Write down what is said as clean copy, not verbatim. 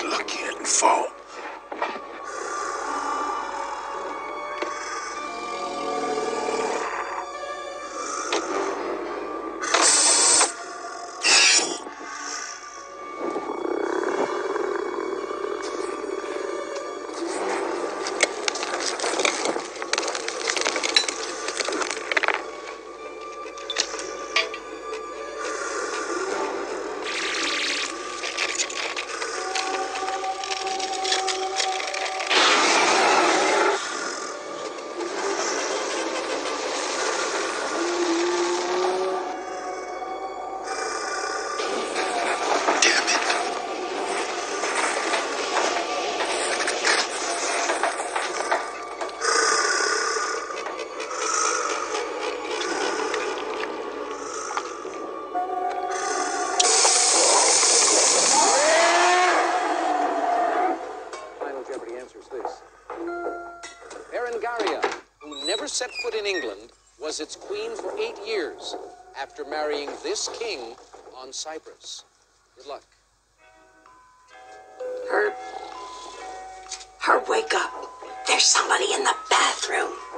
get lucky and fall. Berengaria, who never set foot in England, was its queen for 8 years after marrying this king on Cyprus. Good luck. Herb, wake up. There's somebody in the bathroom.